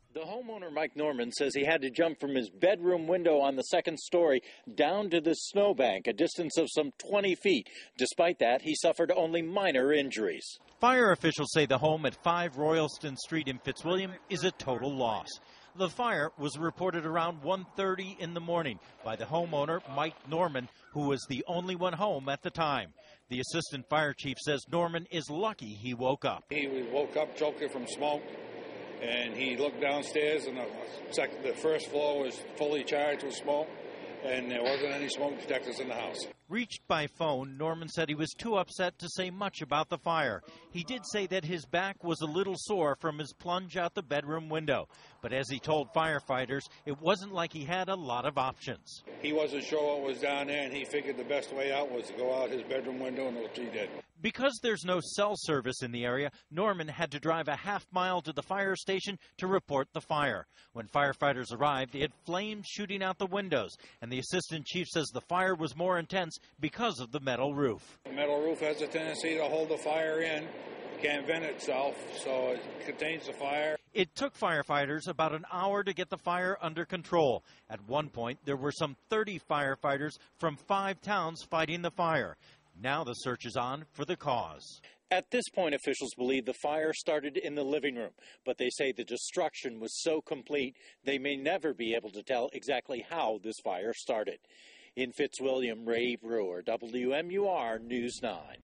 The homeowner, Mike Norman, says he had to jump from his bedroom window on the second story down to the snowbank, a distance of some 20 feet. Despite that, he suffered only minor injuries. Fire officials say the home at 5 Royalston Street in Fitzwilliam is a total loss. The fire was reported around 1:30 in the morning by the homeowner, Mike Norman, who was the only one home at the time. The assistant fire chief says Norman is lucky he woke up. He woke up choking from smoke, and he looked downstairs, and the first floor was fully charged with smoke, and there wasn't any smoke detectors in the house. Reached by phone, Norman said he was too upset to say much about the fire. He did say that his back was a little sore from his plunge out the bedroom window. But as he told firefighters, it wasn't like he had a lot of options. He wasn't sure what was down there, and he figured the best way out was to go out his bedroom window, and what he did. Because there's no cell service in the area, Norman had to drive a half-mile to the fire station to report the fire. When firefighters arrived, they had flames shooting out the windows, and the assistant chief says the fire was more intense because of the metal roof. The metal roof has a tendency to hold the fire in, can't vent itself, so it contains the fire. It took firefighters about an hour to get the fire under control. At one point, there were some 30 firefighters from 5 towns fighting the fire. Now the search is on for the cause. At this point, officials believe the fire started in the living room, but they say the destruction was so complete they may never be able to tell exactly how this fire started. In Fitzwilliam, Ray Brewer, WMUR News 9.